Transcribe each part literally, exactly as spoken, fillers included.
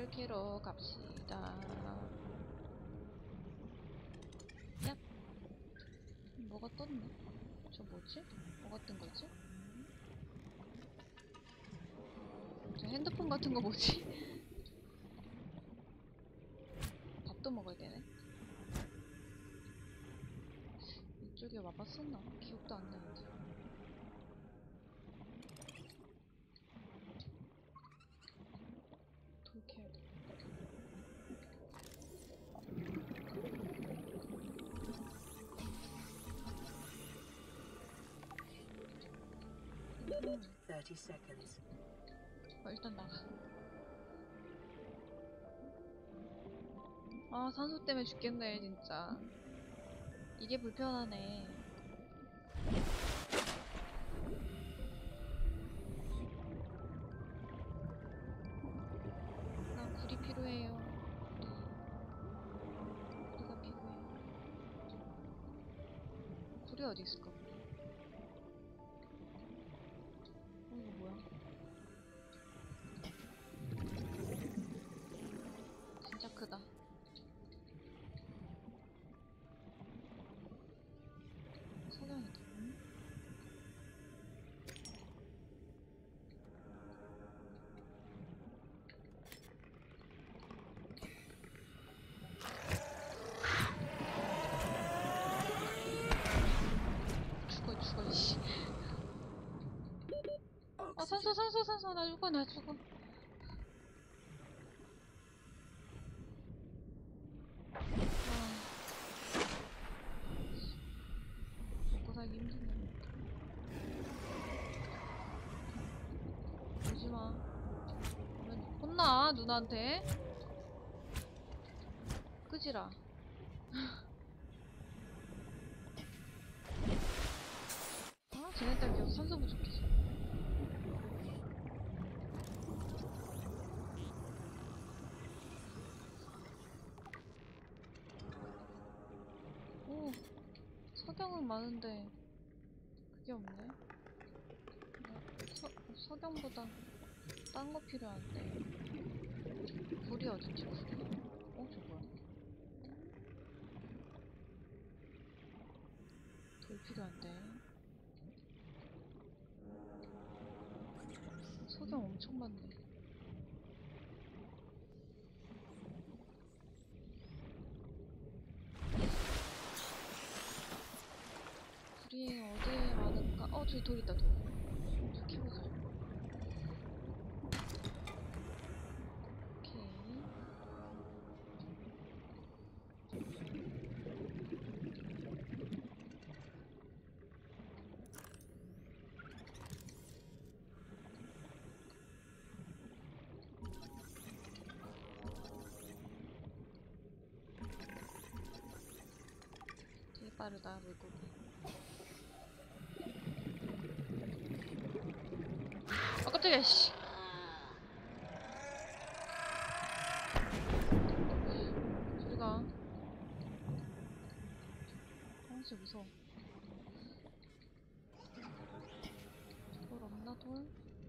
꿀을 캐러 갑시다. 얍. 뭐가 떴네? 저 뭐지? 뭐가 뜬 거지? 저 핸드폰 같은 거 뭐지? 밥도 먹어야 되네. 이쪽에 와봤었나? 기억도 안 나는데. 돌 캐야 돼. thirty seconds. 어, 일단 나가. 아, 산소 때문에 죽겠네, 진짜. 이게 불편하네. 난 굴이 필요해요. 굴이. 굴이가 필요해요. 굴이 어디 있을까? 굴이? 어, 이거 뭐야? 진짜 크다. 석양이다. 응? 죽어, 죽어, 이씨. 아, 산소, 산소, 산소. 나 죽어, 나 죽어. 먹고 살기 힘드네. 오지마. 혼나, 누나한테. 끄지라. 아, 쟤네 때문에 계속 산소 부족해져. 오, 석영은 많은데 그게 없네. 서, 석영보다 딴 거 필요한데. 불이 어딨지, 불이? 어, 저 뭐야? 돌 필요한데. 석영 엄청 많네. 불이 어디에 많을까? 어, 저기 돌 있다, 돌. 저 키보자. 오케이. 되게 빠르다, 물고기. 아, 깜짝이야, 씨. 저리가. 아, 진짜 무서워. 돌 없나, 돌?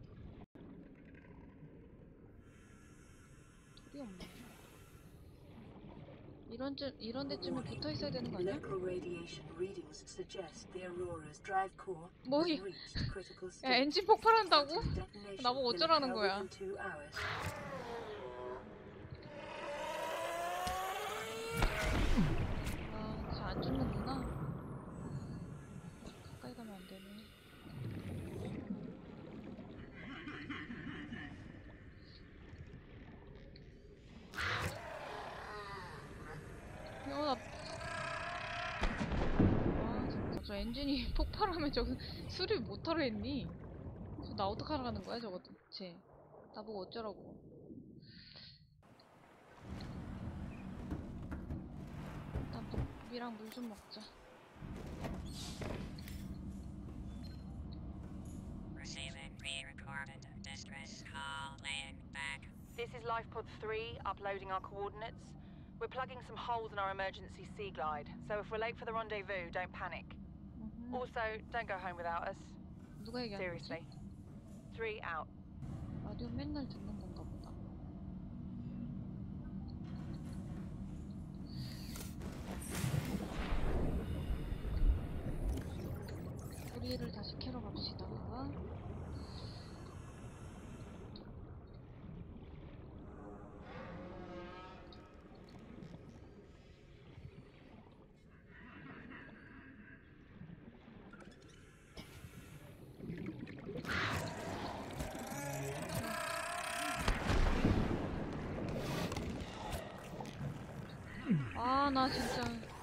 돌이 없네. 이런 쯤, 이런 데쯤에 붙어 있어야 되는 거 아니야? Local radiation readings suggest the Aurora's drive core 뭐이? has reached critical 야, state. 엔진 폭발한다고? Detonation 나보고 will 어쩌라는 occur 거야? within two hours. 아, 잘 안 죽는구나. 가까이 가면 안 되네. 야, 나. 아, 진짜. 저 엔진이 폭발하면 저거 수리 못하려 했니? 저 나 어떡하라는 거야, 저거 대체. 나보고 어쩌라고. 일단 밥이랑 물 좀 먹자. Receiving pre-recorded distress call laying back. This is Lifepod three, uploading our coordinates. We're plugging some holes in our emergency sea glide, so if we're late for the rendezvous, don't panic. 음흠. Also, don't go home without us. 누가 얘기하는 Seriously. 거지? Three out. 라디오 맨날 듣는 건가 보다. 아, 나 진짜.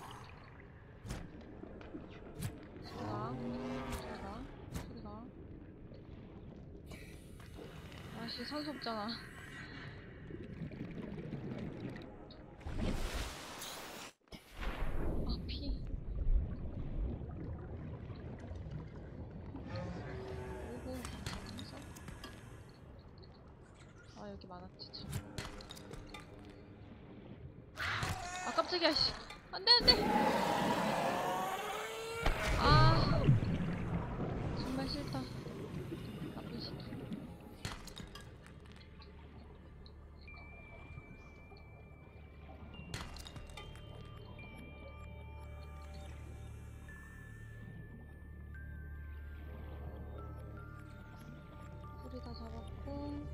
소리가, 소리가, 소리가. 아씨, 산소 없잖아. 아, 피. 오고, 감사합니다. 아, 여기 많았지, 참. 아, 깜짝이야, 씨. 안 돼, 안 돼! 아. 정말 싫다. 나쁜 새끼. 소리 다 잡았고.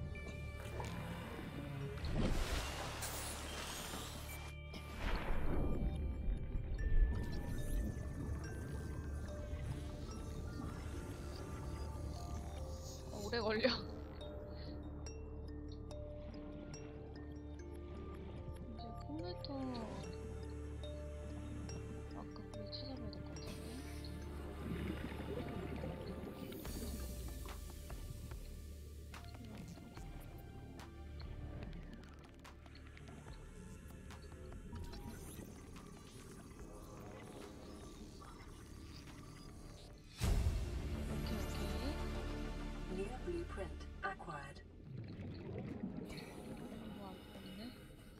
오래 걸려. 이제 컴퓨터 아까 그걸 찾아봐야 될 것 같은데. 오케이, 오케이. New blueprint acquired. 뭐 없네.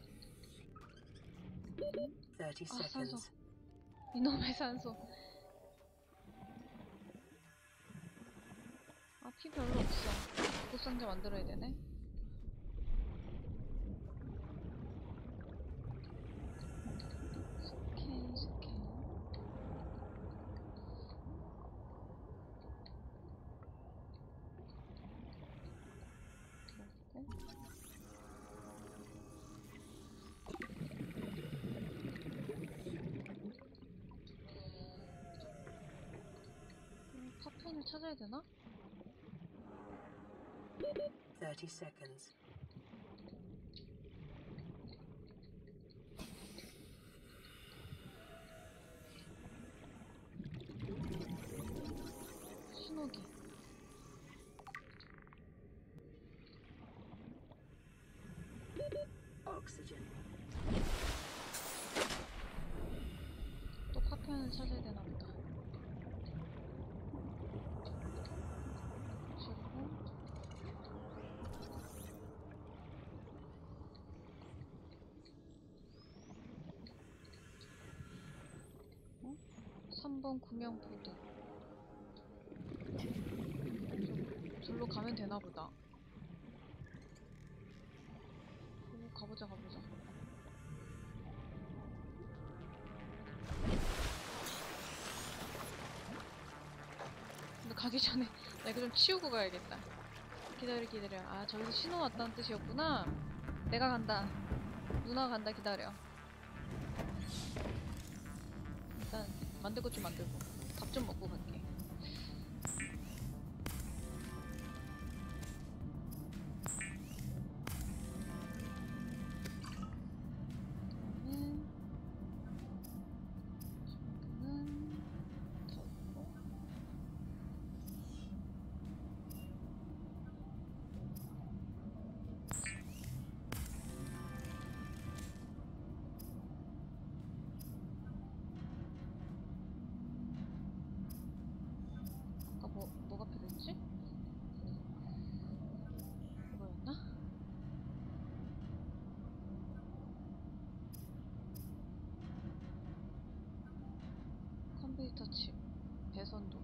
thirty 아, 산소. seconds. 이놈의 산소. 아, 피 별로 없어. 구급상자 만들어야 되네. 스캔, 스캔. 그렇고. 음, 파편을 찾아야 되나? thirty seconds. 신호기. Oxygen. 또 파편을 찾아야 되나 보다. 그리고 어? 삼 번 구명보드. 절로 가면 되나 보다. 오, 가보자, 가보자. 근데 가기 전에 나 이거 좀 치우고 가야겠다. 기다려, 기다려. 아, 저기서 신호 왔다는 뜻이었구나. 내가 간다. 누나 간다. 기다려. 일단 만들 것 좀 만들고 밥 좀 먹고 갈게. 그러면 전부는 접고. 아까 뭐, 뭐가 필요했지? 이거였나? 컴퓨터 칩, 배선 도구.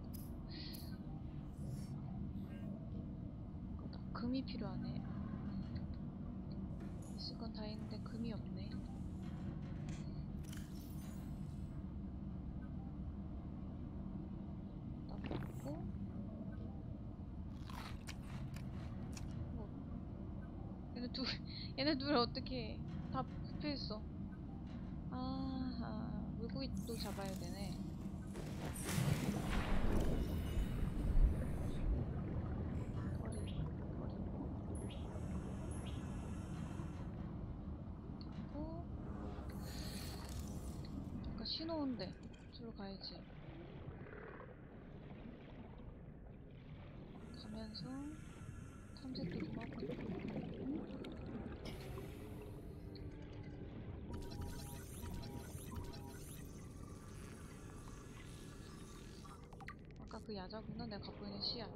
이거다. 금이 필요하네. 있을 건 다 있는데 금이 없네. 딱 맞고. 둘, 얘네 둘 어떻게 다 굽혀있어. 아하, 물고기 또 잡아야 되네. 거리, 거리. 됐고. 아까 신호 온대. 저로 가야지. 가면서 탐색도 좀 하고. 아까 그 야자구나. 내가 갖고 있는 씨앗.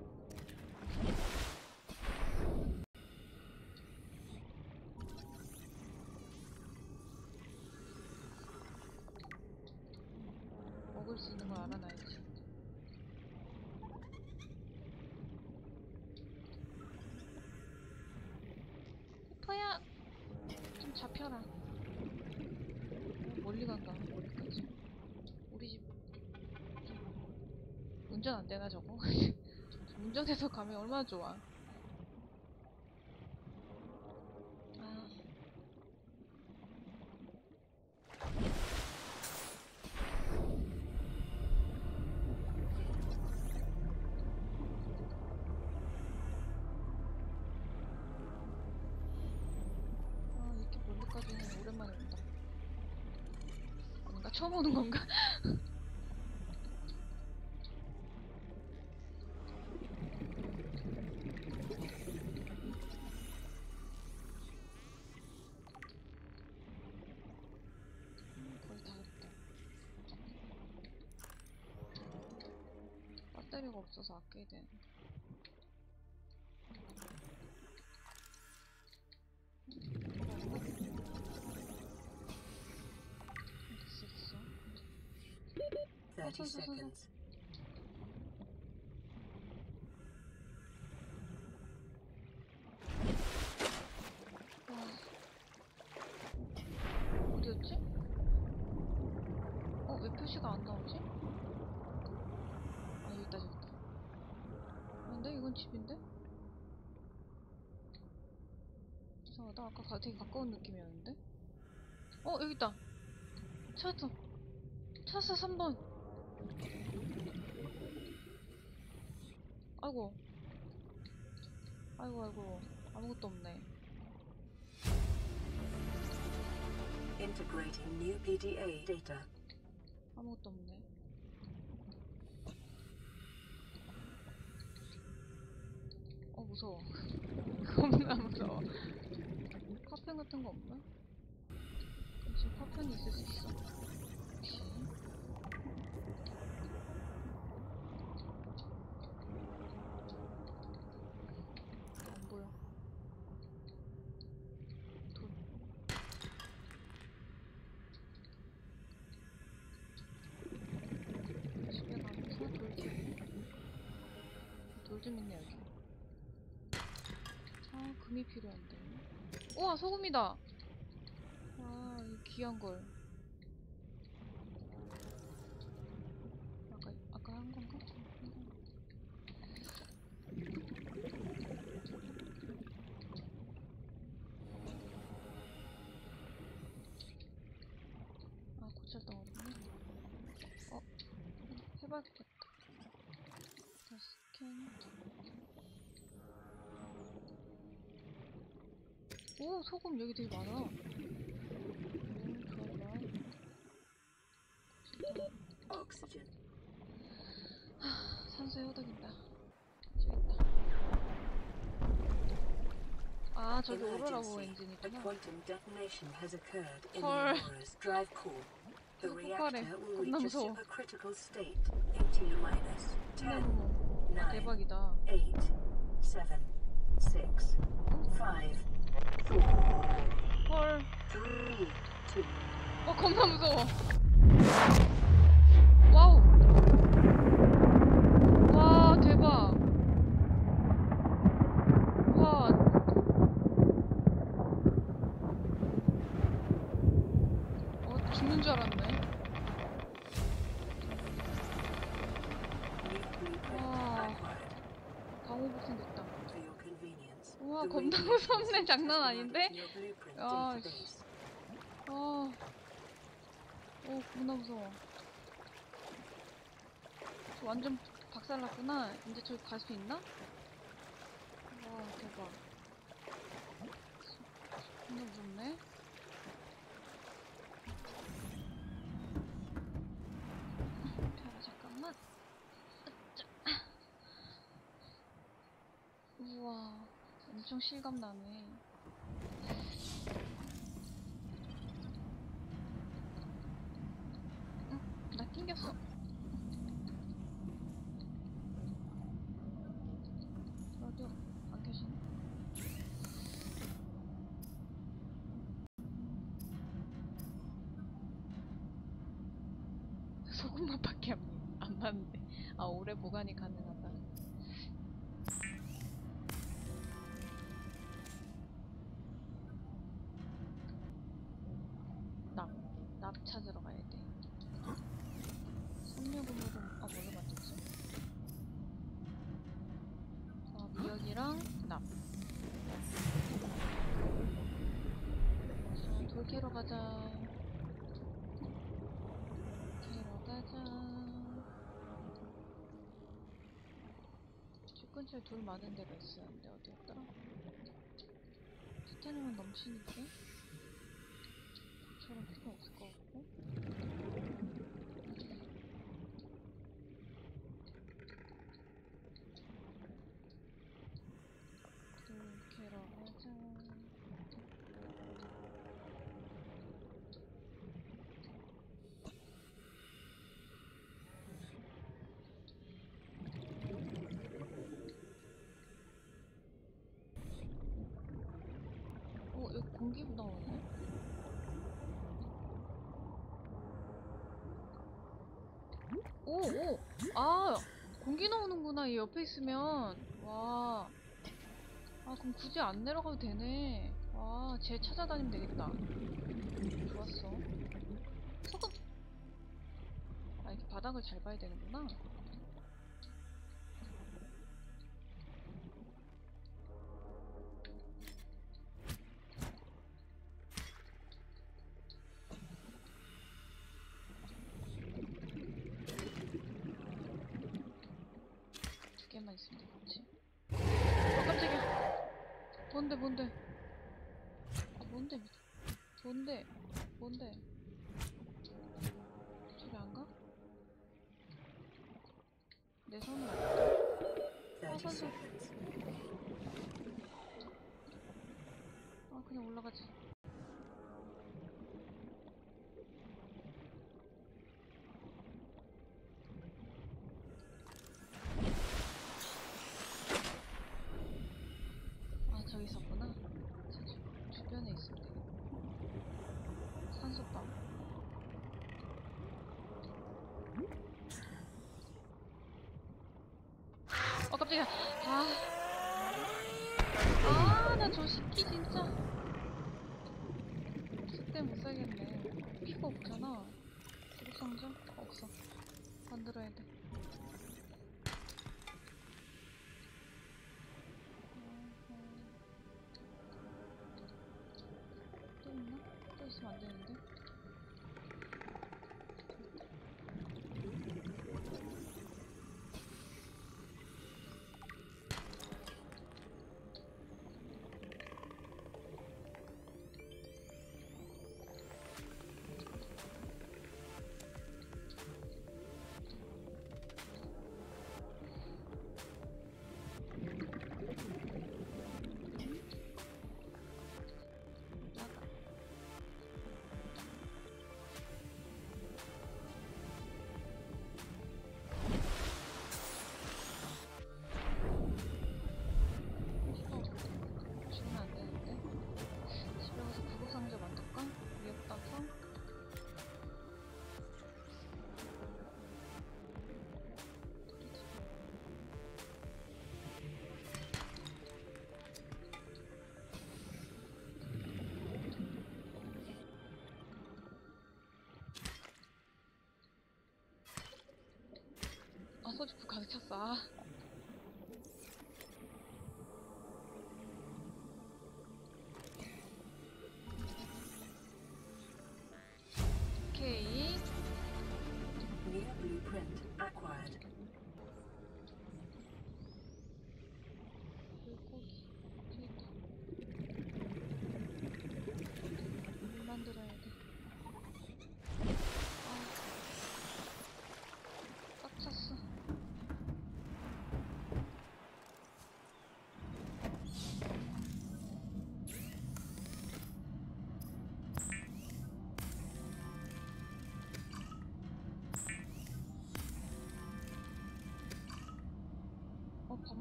먹을 수 있는 걸 알아놔야지. 코파야! 좀 잡혀라. 어, 멀리 간다. 멀리까지. 우리 집 운전 안 되나 저거? 운전해서 가면 얼마나 좋아. 아. 아, 이렇게 멀리까지는 오랜만에 온다. 아닌가? 처음 오는 건가? 거의 다 됐다. 배터리가 없어서 아껴야 되는데. 됐어, 됐어. thirty 서서, 서서. seconds. 와. 어디였지? 어, 왜 표시가 안 나오지? 아, 여기 있다, 여기 있다. 근데 이건 집인데? 이상하다. 아까 가, 되게 가까운 느낌이었는데? 어, 여기 있다. 찾았어. 찾았어, 삼 번. 아이고. 아이고, 아이고. 아무것도 없네. Integrating new P D A data. 아무것도 없네. 어, 무서워. 겁나 무서워. 파편 같은 거 없나? 지금 파편이 있을 수 있어. 역시. 안 보여. 돌. 집에 가면서 돌. 돌 좀 있네, 여기. 아, 금이 필요한데. 우와, 소금이다! 아, 이 귀한 걸. 아까, 아까 한 건가? 한 건가? 아, 고철덩어리네. 어, 해봐야겠다. 자, 스캔. 오, 소금 여기 되게 많아. 오, 좋아, 좋아. 좋다. Oxygen. 하, 산소에 허덕인다. 저기 있다. 아, 저기 오로라 보 Emergency. A 엔진이구나. quantum detonation has occurred in the 헐. Aurora's drive core. The 이거 reactor 폭발해. will 겁나 reach a 무서워. supercritical state in T minus ten, 어머, 아, nine, 대박이다. eight, seven, six, five, four, 헐. three, two. 어, 겁나 무서워. 와우. 와, 대박. 와. 어, 죽는 줄 알았네. New blueprint 와. acquired 방호 버튼 됐다. for your convenience. 오, 우와, The 겁나 radios 무섭네. has 장난 mapped 아닌데? your blueprint 아, database. 어, 오, 겁나 무서워. 저 완전 박살났구나. 이제 저기 갈 수 있나? 와, 대박. 겁나 무섭네. 자, 잠깐만. 으쌰. 우와, 엄청 실감나네. 응, 나 튕겼어. 라디오 안 켜지네. 소금맛밖에 안, 안 맞는데. 아, 오래 보관이 가능하다. 납, 납 찾으러 가야 돼. 삼육오육은 아, 뭘로 만들지? 아, 미역이랑 납. 자, 돌 캐러 가자. 캐러 가자. 집 근처에 돌 많은 데가 있었는데 어디였더라? 티타늄은 넘치는데? 저런 필요 없을 것 같고. 돌 캐러 가자. 어, 여기 공기 나오네? 오, 오! 아! 공기 나오는구나, 이 옆에 있으면. 와. 아, 그럼 굳이 안 내려가도 되네. 와, 쟤 찾아다니면 되겠다. 좋았어. 소금! 아, 이렇게 바닥을 잘 봐야 되는구나. 두 개만 있으면 되겠지. 어, 깜짝이야. 뭔데, 뭔데? 아, 뭔데? 뭔데? 뭔데? 저기 안 가? 내 손을 안 돼? 아, thirty 선수. seconds. 아, 그냥 올라가지. 아, 저기 있었구나. 저 주, 주변에 있으면 되겠다. 산소빵. 어, 깜짝이야. 아. 아, 나 저 새끼 진짜. 그때 못 살겠네. 피가 없잖아. 구급상자? 없어. 만들어야 돼. 또 있나? 또 있으면 안 되는데. 나가. 피가 없어. 죽으면 안 되는데. 집에 가서 구급상자 만들까? 위에다가. 아, 소주품 가득 찼어. 아.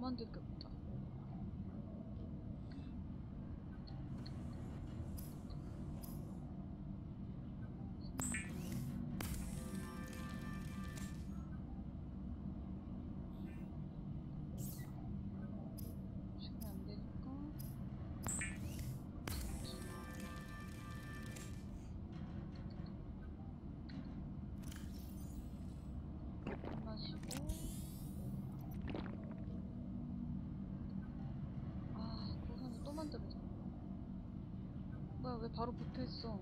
만들 게 없다. 지금 안 되니까. 마시고. 아, 고산을 또 만들어져. 뭐야, 왜 바로 붙어있어?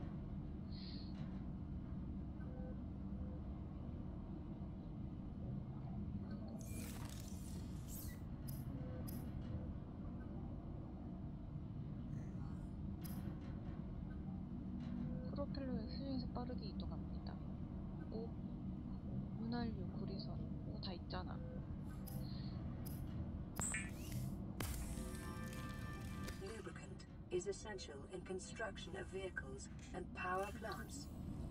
프로펠러의 수중에서 빠르게 이동합니다. 오, 윤활유, 구리선. 이거 다 있잖아. Lubricant is essential in construction of vehicles and power plants.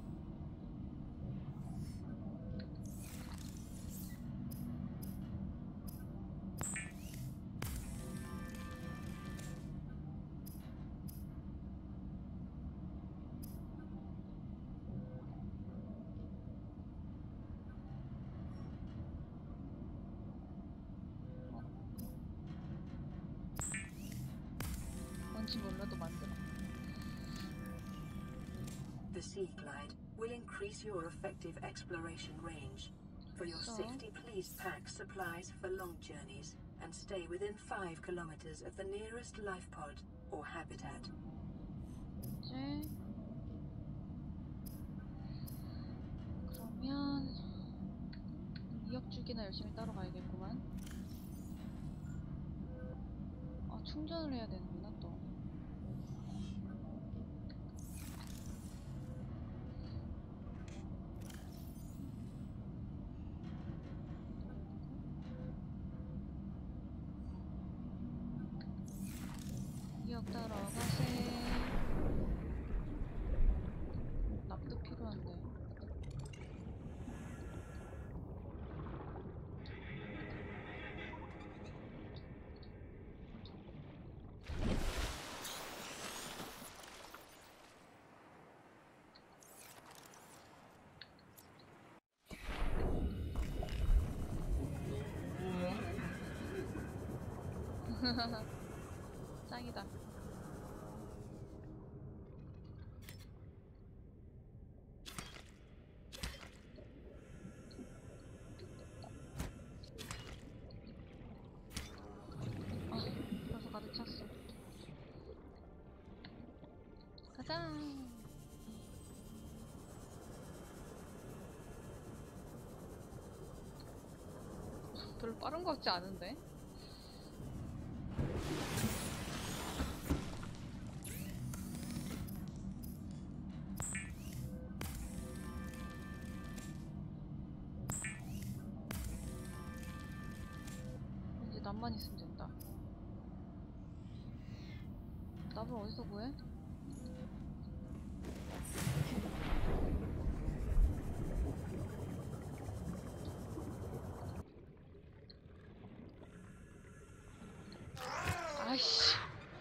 뭔지 몰라도 만들어. The Sea Glide will increase your effective exploration range. For your So? safety, please pack supplies for long journeys and stay within five kilometers of the nearest life pod or habitat. 이제 그러면 미역죽이나 열심히 따러 가야겠구만. 아, 충전을 해야 되는구나 또. 미역 따러 가세. 납도 필요한데. 짱이다. 아, 벌써 가득 찼어. 가자. 별로 빠른 것 같지 않은데? 이제 납만 있으면 된다. 납을 어디서 구해? 아이씨.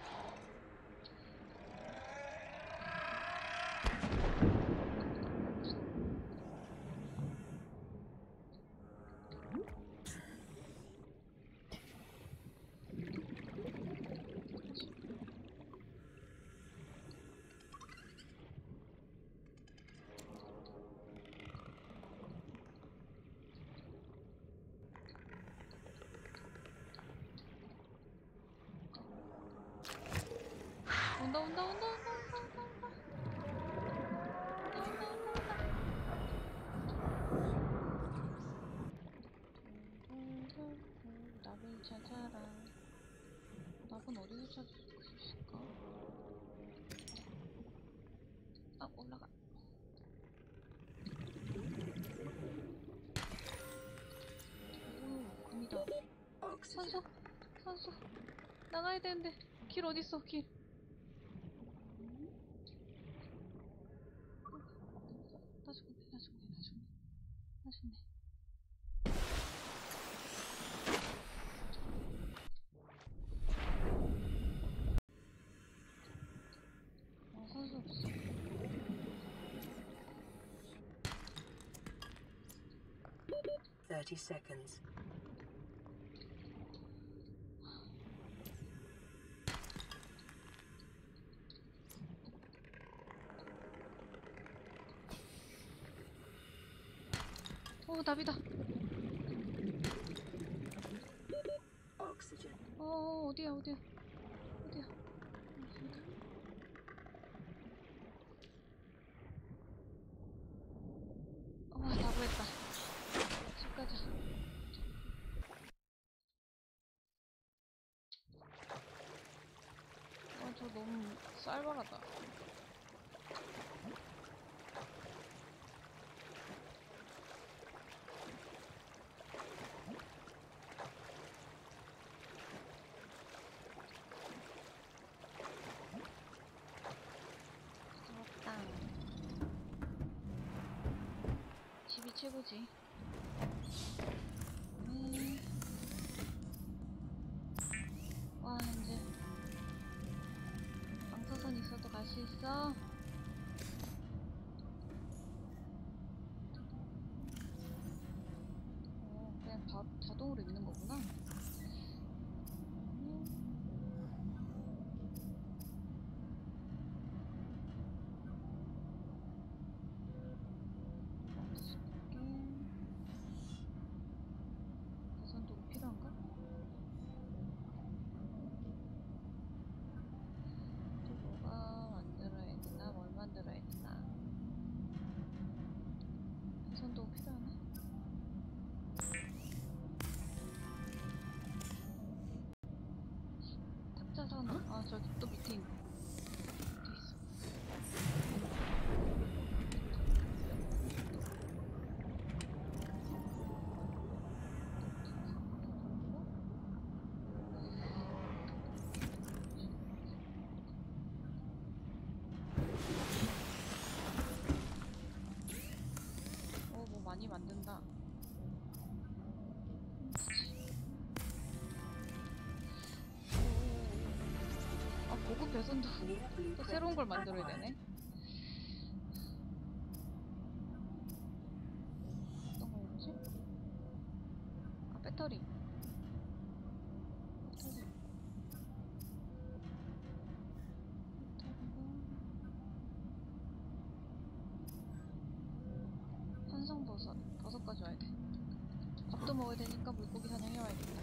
온다 온다 온다 온다 온다 온다 온다 온다 온다 온다 온다. 납을 찾아라. 납은 어디서 찾을 수 있을까? 아, 올라가. 오, 금이다. Oxygen. 산소, 산소. 나가야 되는데 길 어딨어? 길. 나 죽네, 나 죽네, 나 죽네, 나 죽네. thirty seconds. 오, 나비다. Oxygen. 어, 어디야, 어디야, 어디야. 어, 다 구했다. 집 가자. 아, 저 너무 쌀벌하다. 부럽다. 집이 최고지. 음. 와, 이제 방사선 있어도 갈 수 있어. 어, 그냥 바, 자동으로 있는 거구나. 음. 멈출게. 가선도구 필요한가? 또 뭐가 만들어야 되나? 뭘 만들어야 되나? 가선도구 필요하네? 탁자 산화. 아, 저기 또 밑에 있네. 밑에 있어. 어, 뭐 많이 만든다. 아, 고급 배선도 New 또 blueprint 새로운 걸 만들어야 acquired. 되네. 어떤 거였지? 아, 배터리. 배터리. 배터리가 산성버섯. 버섯 가져와야 돼. 밥도 먹어야 되니까 물고기 사냥해와야겠다.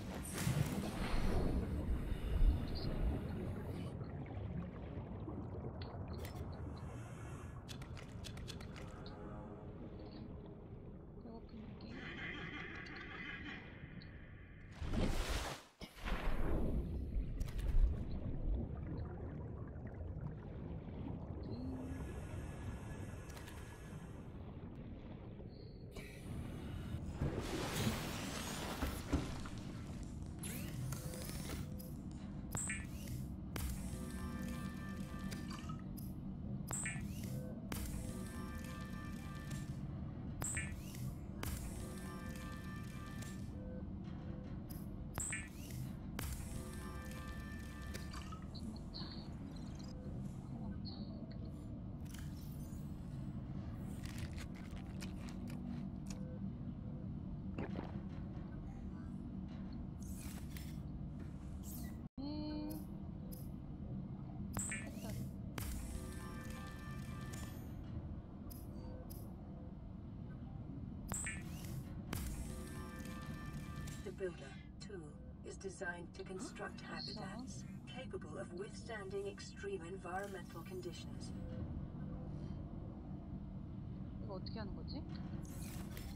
배고프니까. The Builder tool is designed to construct habitats capable of withstanding extreme environmental conditions. 이거 어떻게 하는 거지?